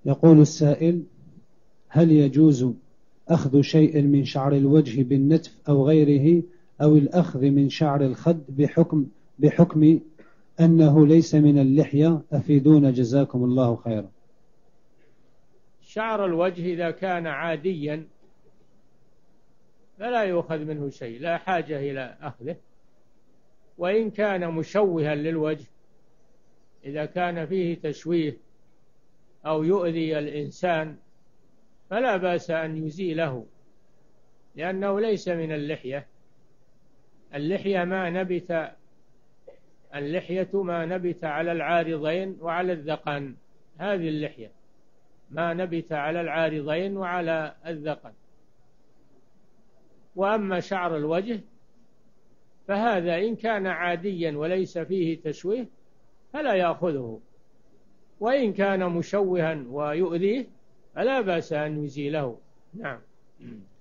يقول السائل: هل يجوز أخذ شيء من شعر الوجه بالنتف أو غيره، أو الأخذ من شعر الخد بحكم أنه ليس من اللحية؟ أفيدونا جزاكم الله خيرا. شعر الوجه إذا كان عاديا فلا يؤخذ منه شيء، لا حاجة إلى أخذه. وإن كان مشوها للوجه، إذا كان فيه تشويه أو يؤذي الإنسان فلا بأس أن يزيله، لأنه ليس من اللحية. اللحية ما نبت على العارضين وعلى الذقن، هذه اللحية ما نبت على العارضين وعلى الذقن. وأما شعر الوجه فهذا إن كان عاديا وليس فيه تشويه فلا يأخذه، وإن كان مشوها ويؤذيه فلا بأس أن يزيله. نعم.